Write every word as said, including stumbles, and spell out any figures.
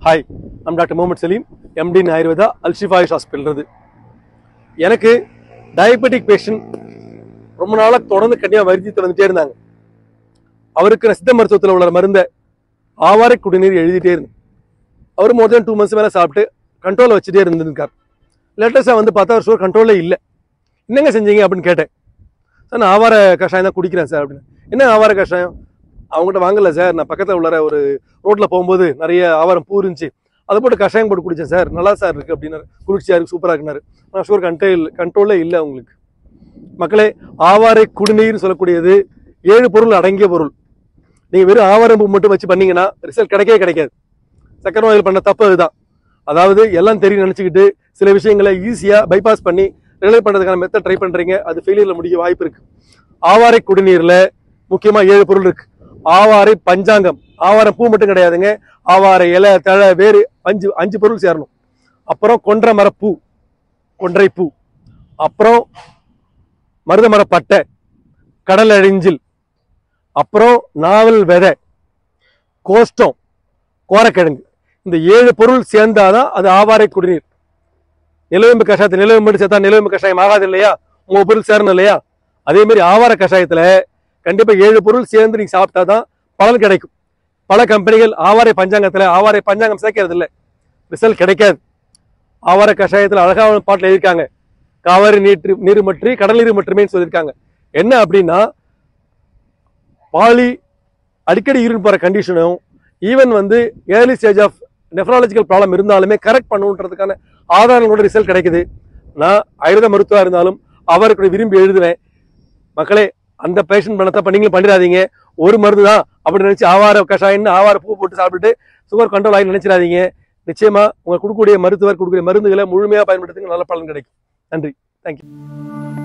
Hi, I'm Doctor Mohammed Salim, M D in Ayurveda, Al-Shifa Hospital. எனக்கு diabetic patient ரொம்ப நாளா தொடர்ந்து கண்டியா வருத்தி வந்துட்டே இருந்தாங்க. அவருக்கு சித்த மருத்துவத்தில் உள்ள மருந்தை ஆவாரை குடிநீர் எழுதிட்டே இருந்தேன். அவர் மோர் தென் டூ மந்த்ஸ் மேலே சாப்பிட்டு கண்ட்ரோலில் வச்சுட்டே இருந்திருக்கார். லேட்டஸ்டாக வந்து பார்த்தா ஒரு ஷோர் கண்ட்ரோலே இல்லை. என்னங்க செஞ்சீங்க அப்படின்னு கேட்டேன். சார் நான் ஆவார கஷாயம் தான் குடிக்கிறேன் சார் அப்படின்னு. என்ன ஆவார கஷாயம்? அவங்ககிட்ட வாங்கல சார், நான் பக்கத்தில் உள்ள ஒரு ரோட்டில் போகும்போது நிறைய ஆவாரம் பூ இருந்துச்சு, அதை போட்டு கஷாயம் போட்டு குடித்தேன் சார், நல்லா சார் இருக்குது அப்படின்னாரு. குளிர்ச்சியாக இருக்குது, சூப்பராக இருக்குனாரு. நான் ஷுவர் கண்ட்ரோல் கண்ட்ரோலே இல்லை அவங்களுக்கு. மக்களே, ஆவாரை குடிநீர்னு சொல்லக்கூடியது ஏழு பொருள் அடங்கிய பொருள். நீங்கள் வெறும் ஆவாரம் பூ மட்டும் வச்சு பண்ணீங்கன்னா ரிசல்ட் கிடைக்கவே கிடைக்காது. சக்கரை நோயில் பண்ண தப்பு அதுதான். அதாவது எல்லாம் தெரியும் நினச்சிக்கிட்டு சில விஷயங்களை ஈஸியாக பைபாஸ் பண்ணி ரிலேட் பண்ணுறதுக்கான மெத்தட் ட்ரை பண்ணுறீங்க, அது ஃபெயிலியரில் முடிய வாய்ப்பு இருக்குது. ஆவாரை குடிநீரில் முக்கியமாக ஏழு பொருள் இருக்குது. ஆவாரை பஞ்சாங்கம், ஆவாரம் பூ மட்டும் கிடையாதுங்க, ஆவாரை இலை தழை வேறு அஞ்சு அஞ்சு பொருள் சேரணும். அப்புறம் கொன்றை மரப்பூ, கொன்றை பூ, அப்புறம் மருத மரப்பட்டை, கடல் அழிஞ்சில், அப்புறம் நாவல் விதை, கோஷ்டம், கோரக்கிழங்கு. இந்த ஏழு பொருள் சேர்ந்தாதான் அது ஆவாரை குடிநீர். நிலவேம்பு கஷாயத்தை நிலவேம்பு சேர்த்தா நிலவேம்பு கஷாயம் ஆகாது இல்லையா? மூணு பொருள் சேரணும் இல்லையா? அதே மாதிரி ஆவார கஷாயத்துல கண்டிப்பா ஏழு பொருள் சேர்ந்து நீங்க சாப்பிட்டாதான் பலன் கிடைக்கும். பல கம்பெனிகள் ஆவாரை பஞ்சாங்கத்துல ஆவாரை பஞ்சாங்கம் சேர்க்கறது இல்லை, ரிசல்ட் கிடைக்காது. ஆவார கஷாயத்துல அழகான பாட்டில் எழுதியிருக்காங்க, காவிரி நீர் நீர் மற்றி கடல் நீர் மட்டுமே சொல்லியிருக்காங்க. என்ன அப்படின்னா, பாலி அடிக்கடி யூரின் போற கண்டிஷனும், ஈவன் வந்து early stage of nephrological problem இருந்தாலுமே கரெக்ட் பண்ணுன்றதுக்கான ஆதாரங்களோட ரிசல்ட் கிடைக்குது. நான் ஆயுர்வேத மருத்துவா இருந்தாலும் அவருக்கு விரும்பி எழுதுவேன். மக்களே, அந்த பேஷண்ட் பண்ணத்தை நீங்களும் பண்ணிடாதீங்க. ஒரு மருந்து தான் அப்படி நினைச்சு ஆவார கஷாயம்னு ஆவார பூ போட்டு சாப்பிட்டுட்டு சுகர் கண்ட்ரோல் ஆகி நினைச்சிடாதீங்க. நிச்சயமா உங்க கொடுக்கக்கூடிய மருத்துவர் கொடுக்கக்கூடிய மருந்துகளை முழுமையா பயன்படுத்துங்க, நல்ல பலன் கிடைக்கும். நன்றி, தேங்க்யூ.